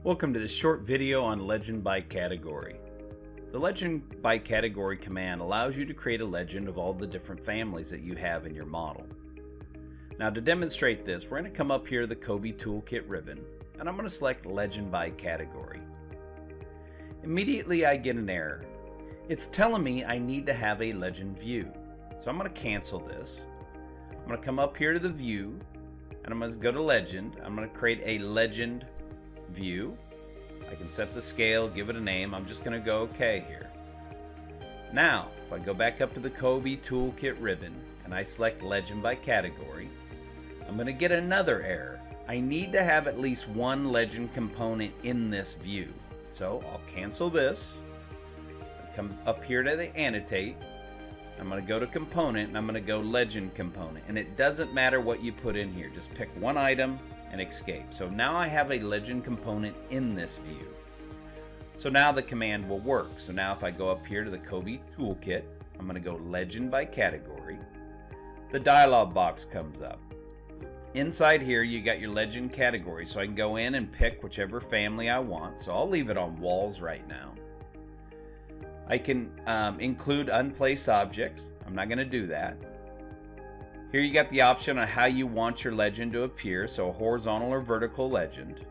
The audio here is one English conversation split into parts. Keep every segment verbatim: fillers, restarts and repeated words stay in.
Welcome to this short video on legend by category. The legend by category command allows you to create a legend of all the different families that you have in your model. Now to demonstrate this, we're going to come up here to the Kobi Toolkit ribbon, and I'm going to select legend by category. Immediately I get an error. It's telling me I need to have a legend view. So I'm going to cancel this. I'm going to come up here to the view, and I'm going to go to legend. I'm going to create a legend view. I can set the scale, give it a name. I'm just going to go OK here. Now, if I go back up to the Kobi Toolkit ribbon and I select legend by category, I'm going to get another error. I need to have at least one legend component in this view. So I'll cancel this. I'll come up here to the annotate. I'm going to go to component and I'm going to go legend component. And it doesn't matter what you put in here. Just pick one item and escape. So now I have a legend component in this view. So now the command will work. So now if I go up here to the Kobi Toolkit, I'm going to go legend by category. The dialog box comes up. Inside here you got your legend category, so I can go in and pick whichever family I want. So I'll leave it on walls right now. I can um, include unplaced objects. I'm not going to do that. Here you got the option on how you want your legend to appear, so a horizontal or vertical legend.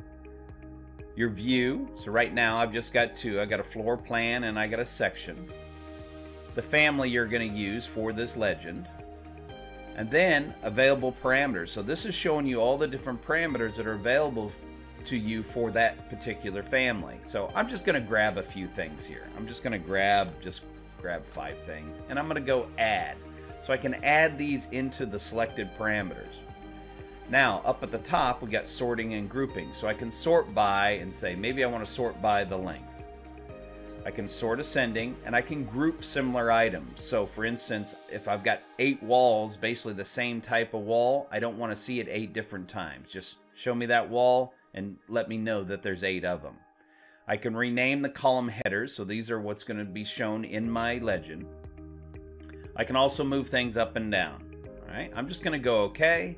Your view, so right now I've just got two. I got a floor plan and I got a section. The family you're going to use for this legend. And then available parameters. So this is showing you all the different parameters that are available to you for that particular family. So I'm just going to grab a few things here. I'm just going to grab, just grab five things, and I'm going to go add. So I can add these into the selected parameters. Now up at the top we got sorting and grouping. So I can sort by and say maybe I want to sort by the length. I can sort ascending and I can group similar items. So for instance, if I've got eight walls, basically the same type of wall, I don't want to see it eight different times. Just show me that wall and let me know that there's eight of them. I can rename the column headers. So these are what's going to be shown in my legend. I can also move things up and down. All right, I'm just going to go OK.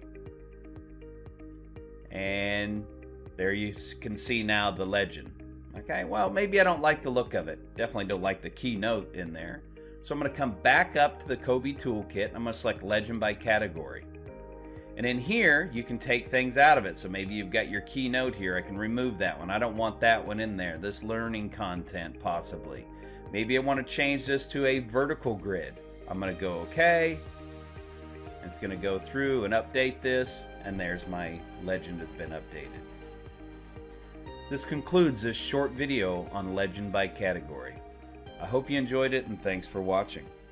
And there you can see now the legend. Okay, well, maybe I don't like the look of it. Definitely don't like the keynote in there. So I'm going to come back up to the Kobi Toolkit. I'm going to select legend by category. And in here, you can take things out of it. So maybe you've got your keynote here. I can remove that one. I don't want that one in there. This learning content, possibly. Maybe I want to change this to a vertical grid. I'm going to go OK. It's going to go through and update this. And there's my legend that's been updated. This concludes this short video on legend by category. I hope you enjoyed it and thanks for watching.